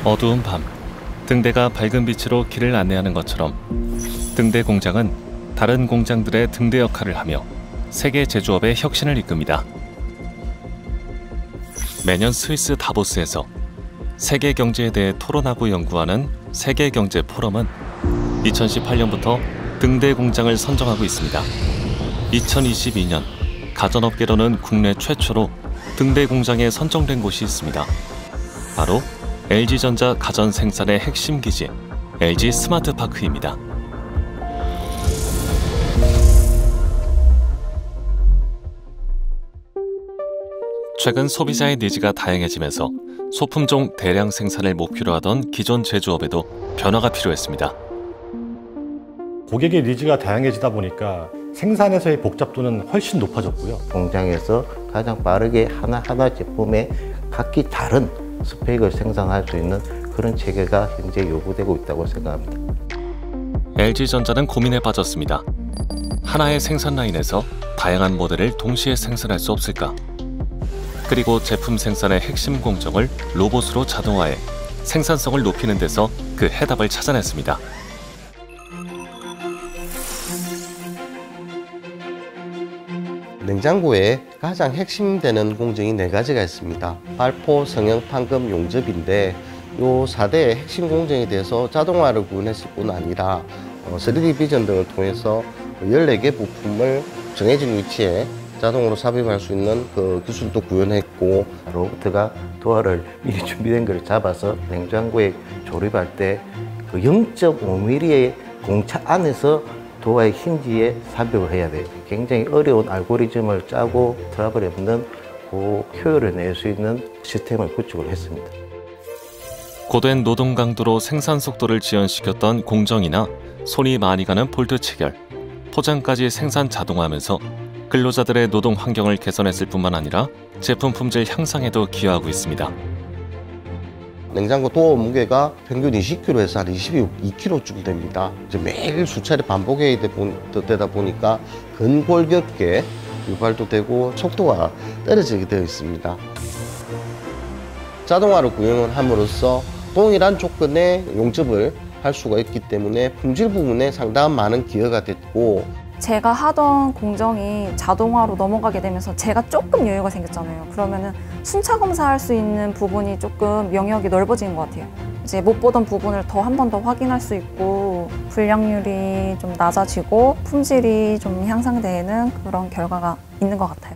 어두운 밤, 등대가 밝은 빛으로 길을 안내하는 것처럼 등대 공장은 다른 공장들의 등대 역할을 하며 세계 제조업의 혁신을 이끕니다. 매년 스위스 다보스에서 세계 경제에 대해 토론하고 연구하는 세계경제 포럼은 2018년부터 등대 공장을 선정하고 있습니다. 2022년 가전업계로는 국내 최초로 등대 공장에 선정된 곳이 있습니다. 바로 LG전자 가전 생산의 핵심 기지 LG 스마트파크입니다. 최근 소비자의 니즈가 다양해지면서 소품종 대량 생산을 목표로 하던 기존 제조업에도 변화가 필요했습니다. 고객의 니즈가 다양해지다 보니까 생산에서의 복잡도는 훨씬 높아졌고요. 공장에서 가장 빠르게 하나하나 제품에 각기 다른 스펙을 생산할 수 있는 그런 체계가 현재 요구되고 있다고 생각합니다. LG전자는 고민에 빠졌습니다. 하나의 생산 라인에서 다양한 모델을 동시에 생산할 수 없을까? 그리고 제품 생산의 핵심 공정을 로봇으로 자동화해 생산성을 높이는 데서 그 해답을 찾아냈습니다. 냉장고에 가장 핵심되는 공정이 4가지가 있습니다. 발포, 성형, 판금, 용접인데 이 4대의 핵심 공정에 대해서 자동화를 구현했을 뿐 아니라 3D 비전 등을 통해서 14개 부품을 정해진 위치에 자동으로 삽입할 수 있는 그 기술도 구현했고, 로봇가 도화를 미리 준비된 걸 잡아서 냉장고에 조립할 때 그 0.5mm의 공차 안에서 도화의 힌지에 삽입을 해야 돼요. 굉장히 어려운 알고리즘을 짜고 트러블이 없는 그 효율을 낼 수 있는 시스템을 구축을 했습니다. 고된 노동 강도로 생산 속도를 지연시켰던 공정이나 손이 많이 가는 볼트 체결, 포장까지 생산 자동화하면서 근로자들의 노동 환경을 개선했을 뿐만 아니라 제품 품질 향상에도 기여하고 있습니다. 냉장고 도어 무게가 평균 20kg에서 한 22kg쯤 됩니다. 이제 매일 수차례 반복해야 되다 보니까 근골격계 유발도 되고 속도가 떨어지게 되어 있습니다. 자동화를 구현을 함으로써 동일한 조건의 용접을 할 수가 있기 때문에 품질 부분에 상당한 많은 기여가 됐고, 제가 하던 공정이 자동화로 넘어가게 되면서 제가 조금 여유가 생겼잖아요. 그러면은 순차 검사할 수 있는 부분이 조금 영역이 넓어지는 것 같아요. 이제 못 보던 부분을 한 번 더 확인할 수 있고, 불량률이 좀 낮아지고 품질이 좀 향상되는 그런 결과가 있는 것 같아요.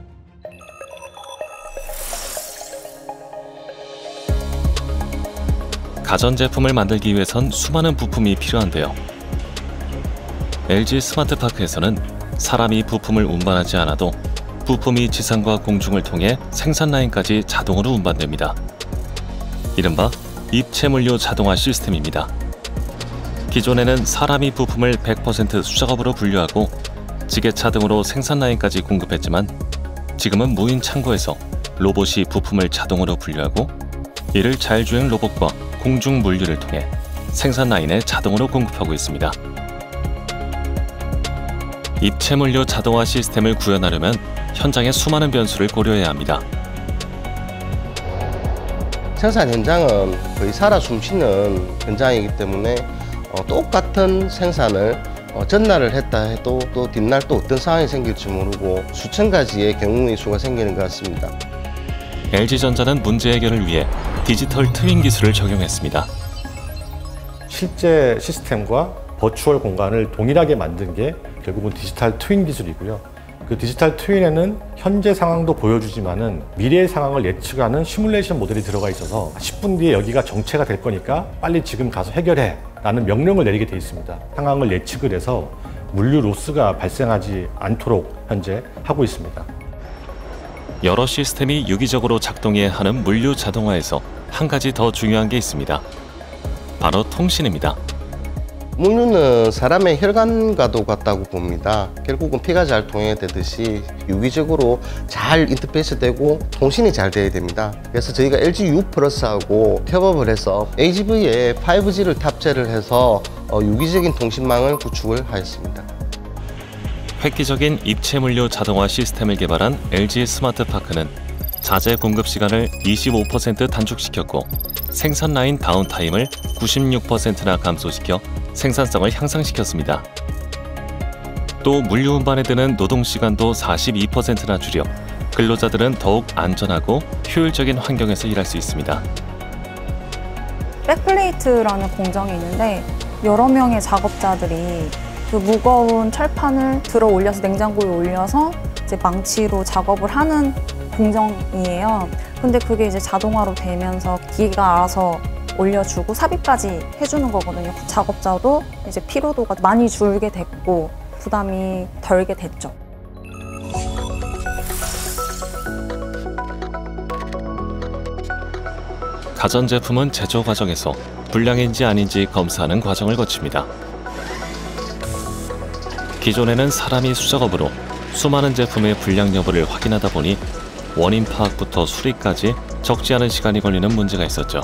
가전제품을 만들기 위해선 수많은 부품이 필요한데요. LG 스마트파크에서는 사람이 부품을 운반하지 않아도 부품이 지상과 공중을 통해 생산 라인까지 자동으로 운반됩니다. 이른바 입체 물류 자동화 시스템입니다. 기존에는 사람이 부품을 100% 수작업으로 분류하고 지게차 등으로 생산 라인까지 공급했지만, 지금은 무인 창고에서 로봇이 부품을 자동으로 분류하고 이를 자율주행 로봇과 공중 물류를 통해 생산 라인에 자동으로 공급하고 있습니다. 입체 물류 자동화 시스템을 구현하려면 현장의 수많은 변수를 고려해야 합니다. 생산 현장은 거의 살아 숨쉬는 현장이기 때문에 똑같은 생산을 전날을 했다 해도 또 뒷날 또 어떤 상황이 생길지 모르고 수천 가지의 경우의 수가 생기는 것 같습니다. LG전자는 문제 해결을 위해 디지털 트윈 기술을 적용했습니다. 실제 시스템과 버추얼 공간을 동일하게 만든 게 결국은 디지털 트윈 기술이고요. 그 디지털 트윈에는 현재 상황도 보여주지만은 미래의 상황을 예측하는 시뮬레이션 모델이 들어가 있어서 10분 뒤에 여기가 정체가 될 거니까 빨리 지금 가서 해결해 라는 명령을 내리게 돼 있습니다. 상황을 예측을 해서 물류 로스가 발생하지 않도록 현재 하고 있습니다. 여러 시스템이 유기적으로 작동해야 하는 물류 자동화에서 한 가지 더 중요한 게 있습니다. 바로 통신입니다. 물류는 사람의 혈관과도 같다고 봅니다. 결국은 피가 잘 통해야 되듯이 유기적으로 잘 인터페이스되고 통신이 잘 돼야 됩니다. 그래서 저희가 LG U+하고 협업을 해서 AGV에 5G를 탑재를 해서 유기적인 통신망을 구축을 하였습니다. 획기적인 입체 물류 자동화 시스템을 개발한 LG 스마트파크는 자재 공급 시간을 25% 단축시켰고 생산 라인 다운타임을 96%나 감소시켜 생산성을 향상시켰습니다. 또 물류 운반에 드는 노동 시간도 42%나 줄여 근로자들은 더욱 안전하고 효율적인 환경에서 일할 수 있습니다. 백플레이트라는 공정이 있는데 여러 명의 작업자들이 그 무거운 철판을 들어 올려서 냉장고에 올려서 이제 망치로 작업을 하는 공정이에요. 근데 그게 이제 자동화로 되면서 기계가 알아서 올려주고 삽입까지 해주는 거거든요. 작업자도 이제 피로도가 많이 줄게 됐고 부담이 덜게 됐죠. 가전제품은 제조 과정에서 불량인지 아닌지 검사하는 과정을 거칩니다. 기존에는 사람이 수작업으로 수많은 제품의 불량 여부를 확인하다 보니 원인 파악부터 수리까지 적지 않은 시간이 걸리는 문제가 있었죠.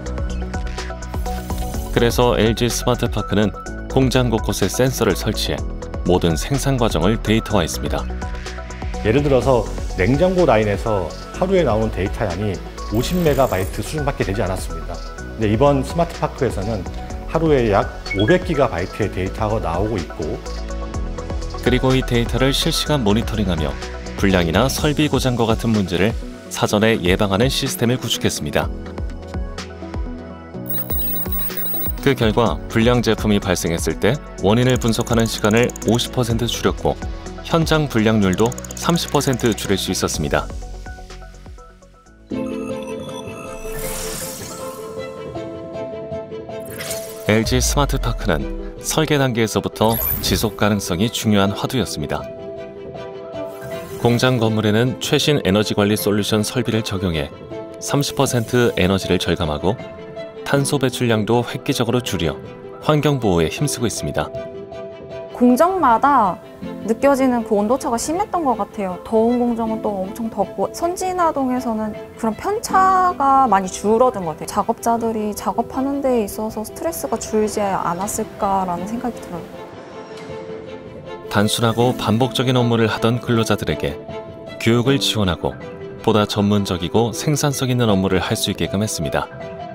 그래서 LG 스마트파크는 공장 곳곳에 센서를 설치해 모든 생산 과정을 데이터화했습니다. 예를 들어서 냉장고 라인에서 하루에 나오는 데이터 양이 50MB 수준밖에 되지 않았습니다. 근데 이번 스마트파크에서는 하루에 약 500GB의 데이터가 나오고 있고, 그리고 이 데이터를 실시간 모니터링하며 불량이나 설비 고장과 같은 문제를 사전에 예방하는 시스템을 구축했습니다. 그 결과 불량 제품이 발생했을 때 원인을 분석하는 시간을 50% 줄였고 현장 불량률도 30% 줄일 수 있었습니다. LG 스마트파크는 설계 단계에서부터 지속 가능성이 중요한 화두였습니다. 공장 건물에는 최신 에너지 관리 솔루션 설비를 적용해 30% 에너지를 절감하고 탄소 배출량도 획기적으로 줄여 환경 보호에 힘쓰고 있습니다. 공정마다 느껴지는 그 온도차가 심했던 것 같아요. 더운 공정은 또 엄청 덥고 선진화동에서는 그런 편차가 많이 줄어든 것 같아요. 작업자들이 작업하는 데 있어서 스트레스가 줄지 않았을까라는 생각이 들어요. 단순하고 반복적인 업무를 하던 근로자들에게 교육을 지원하고 보다 전문적이고 생산성 있는 업무를 할 수 있게끔 했습니다.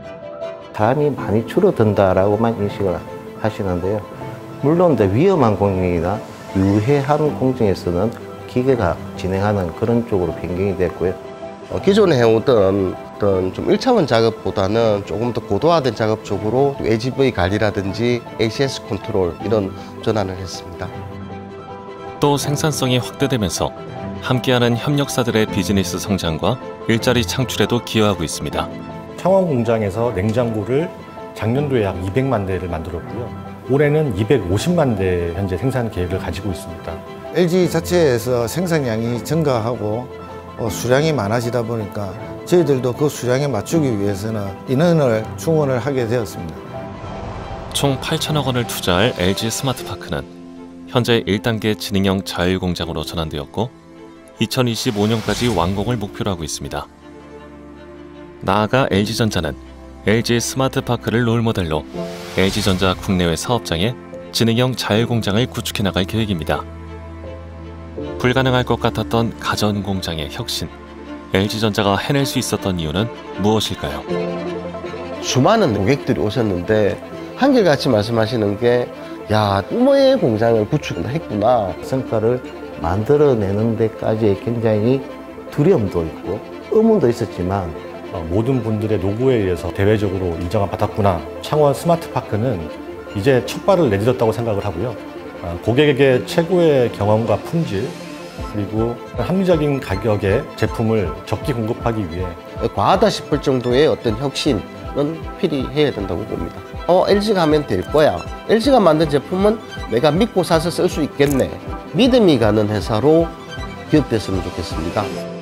사람이 많이 줄어든다라고만 인식을 하시는데요. 물론 위험한 공정이나 유해한 공정에서는 기계가 진행하는 그런 쪽으로 변경이 됐고요. 기존에 해오던 어떤 좀 1차원 작업보다는 조금 더 고도화된 작업 쪽으로 AGV 관리라든지 ACS 컨트롤 이런 전환을 했습니다. 또 생산성이 확대되면서 함께하는 협력사들의 비즈니스 성장과 일자리 창출에도 기여하고 있습니다. 창원 공장에서 냉장고를 작년도에 약 200만 대를 만들었고요. 올해는 250만 대 현재 생산 계획을 가지고 있습니다. LG 자체에서 생산량이 증가하고 수량이 많아지다 보니까 저희들도 그 수량에 맞추기 위해서는 인원을 충원을 하게 되었습니다. 총 8천억 원을 투자할 LG 스마트파크는 현재 1단계 지능형 자율공장으로 전환되었고 2025년까지 완공을 목표로 하고 있습니다. 나아가 LG전자는 LG 스마트파크를 롤모델로 LG전자 국내외 사업장에 지능형 자율공장을 구축해 나갈 계획입니다. 불가능할 것 같았던 가전공장의 혁신, LG전자가 해낼 수 있었던 이유는 무엇일까요? 수많은 고객들이 오셨는데 한결같이 말씀하시는 게 야, 꿈의 공장을 구축했구나. 성과를 만들어내는 데까지 굉장히 두려움도 있고 의문도 있었지만 모든 분들의 노고에 의해서 대외적으로 인정을 받았구나. 창원 스마트파크는 이제 첫 발을 내딛었다고 생각을 하고요. 고객에게 최고의 경험과 품질 그리고 합리적인 가격의 제품을 적기 공급하기 위해 과하다 싶을 정도의 어떤 혁신은 필요해야 된다고 봅니다. LG가 하면 될 거야. LG가 만든 제품은 내가 믿고 사서 쓸 수 있겠네. 믿음이 가는 회사로 기업됐으면 좋겠습니다.